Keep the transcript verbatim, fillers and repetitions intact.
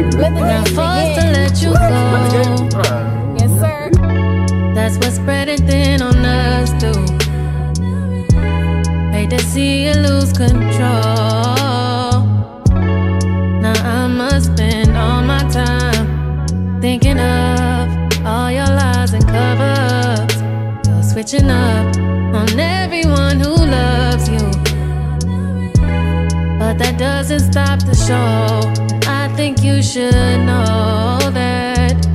Not forced to let you go. Yes, sir. That's what's spreading thin on us too. Hate to see you lose control. Now I must spend all my time thinking of all your lies and cover-ups. You're switching up on everyone who loves you, but that doesn't stop the show. I think you should know that